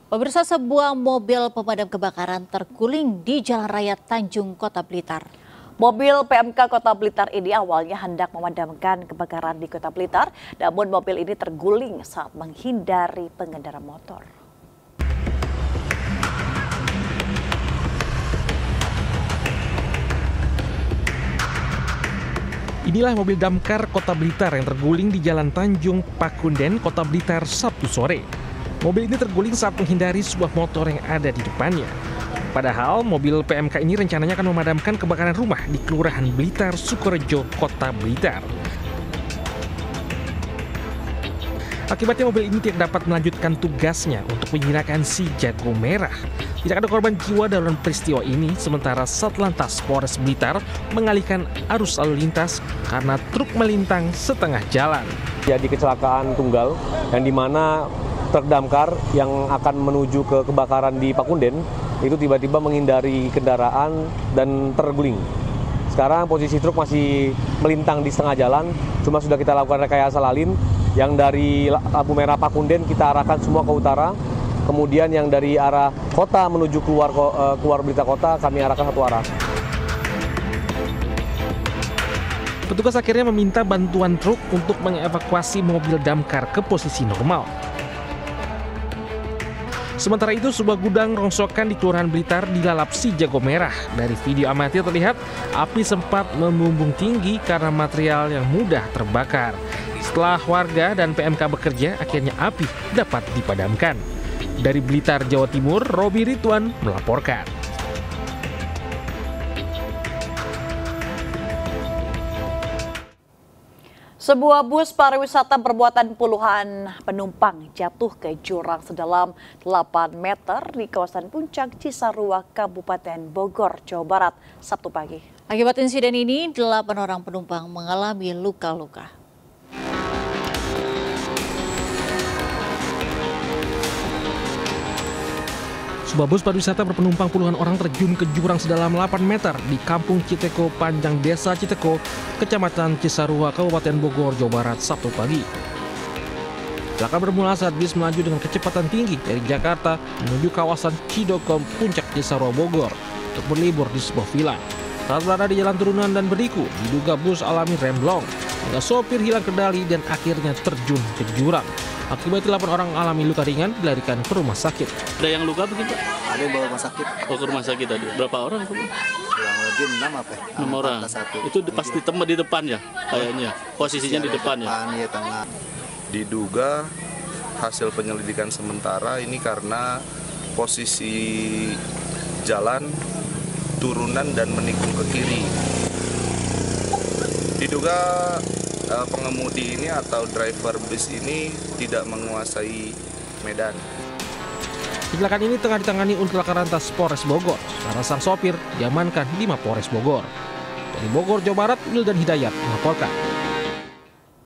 Pemirsa, sebuah mobil pemadam kebakaran terguling di Jalan Raya Tanjung, Kota Blitar. Mobil PMK Kota Blitar ini awalnya hendak memadamkan kebakaran di Kota Blitar, namun mobil ini terguling saat menghindari pengendara motor. Inilah mobil damkar Kota Blitar yang terguling di Jalan Tanjung Pakunden, Kota Blitar, Sabtu sore. Mobil ini terguling saat menghindari sebuah motor yang ada di depannya. Padahal mobil PMK ini rencananya akan memadamkan kebakaran rumah di Kelurahan Blitar, Sukorejo, Kota Blitar. Akibatnya mobil ini tidak dapat melanjutkan tugasnya untuk menjinakkan si jago merah. Tidak ada korban jiwa dalam peristiwa ini, sementara Satlantas Polres Blitar mengalihkan arus lalu lintas karena truk melintang setengah jalan. Jadi kecelakaan tunggal yang dimana truk damkar yang akan menuju ke kebakaran di Pakunden itu tiba-tiba menghindari kendaraan dan terguling. Sekarang posisi truk masih melintang di setengah jalan, cuma sudah kita lakukan rekayasa lalin. Yang dari lampu merah Pakunden kita arahkan semua ke utara, kemudian yang dari arah kota menuju keluar Blitar Kota kami arahkan satu arah. Petugas akhirnya meminta bantuan truk untuk mengevakuasi mobil damkar ke posisi normal. Sementara itu, sebuah gudang rongsokan di Kelurahan Blitar dilalap si jago merah. Dari video amatir terlihat api sempat membumbung tinggi karena material yang mudah terbakar. Setelah warga dan PMK bekerja, akhirnya api dapat dipadamkan. Dari Blitar, Jawa Timur, Robi Ridwan melaporkan. Sebuah bus pariwisata bermuatan puluhan penumpang jatuh ke jurang sedalam 8 meter di kawasan Puncak Cisarua, Kabupaten Bogor, Jawa Barat, Sabtu pagi. Akibat insiden ini, 8 orang penumpang mengalami luka-luka. Sebuah bus pariwisata berpenumpang puluhan orang terjun ke jurang sedalam 8 meter di Kampung Citeko, Panjang Desa Citeko, Kecamatan Cisarua, Kabupaten Bogor, Jawa Barat, Sabtu pagi. Kecelakaan bermula saat bis melaju dengan kecepatan tinggi dari Jakarta menuju kawasan Cidokom, Puncak Cisarua, Bogor untuk berlibur di sebuah villa. Saat berada di jalan turunan dan berliku, diduga bus alami remblong hingga sopir hilang kendali dan akhirnya terjun ke jurang. Akibatnya 8 orang alami luka ringan dilarikan ke rumah sakit. Ada yang luka begitu? Ada yang bawa rumah sakit. Oh, ke rumah sakit tadi. Berapa orang? Kurang lebih 6 apa ya? 6 orang. Itu pasti tempat di depan ya kayaknya. Posisinya di depan ya. Depan, ya tengah. Diduga hasil penyelidikan sementara ini karena posisi jalan turunan dan menikung ke kiri. Diduga pengemudi ini atau driver bus ini tidak menguasai medan. Kecelakaan ini tengah ditangani unit laka lantas Polres Bogor, karena sang sopir diamankan di Mapolres Bogor. Dari Bogor, Jawa Barat, Wildan Hidayat melaporkan.